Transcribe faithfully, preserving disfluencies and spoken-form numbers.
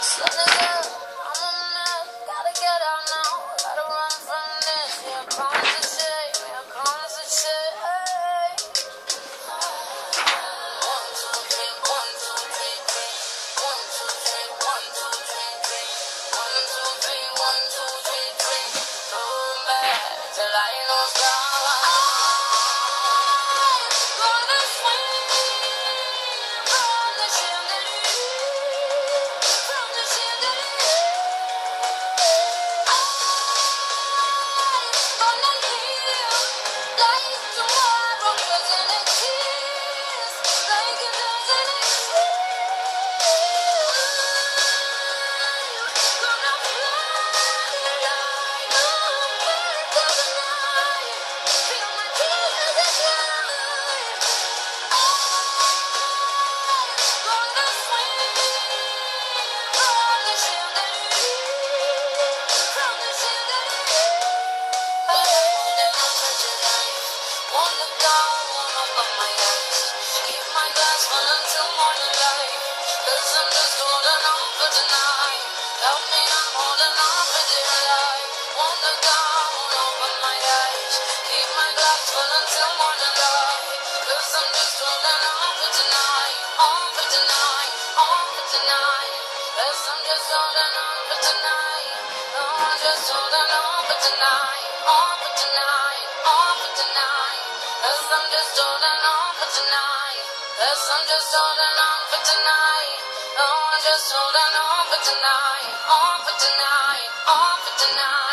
Sun is up, I'm on up, gotta get out now, gotta run from this. Yeah, promise to shit, yeah, promise to shit. Hey. One, two, three, one, two, three, three. One, two, three, one, two, three, three. One, two, three, one, two, three, three. Going back till I ain't no star. Gonna swing from the chandelier, from the chandelier. Gonna live like tomorrow doesn't exist, like it doesn't exist. Gonna fly like a bird of the night, feel my tears as they slide. Gonna swing from the chandelier, from the chandelier. Wanna go, wanna open my eyes. Keep my glass full until morning light. Cause I'm just holding on for tonight. Help me, I'm holding on for dear life. Wanna go, wanna open my eyes. Keep my glass full until morning light. Cause I'm just holding on for tonight. On for tonight, on for tonight. Cause I'm just holding on for tonight. No, I'm just holding on for tonight. On for tonight, on for tonight. Cause I'm just holding on for tonight. Cause I'm just holding on for tonight. No, I'm just holding on for tonight. On for tonight, on for tonight.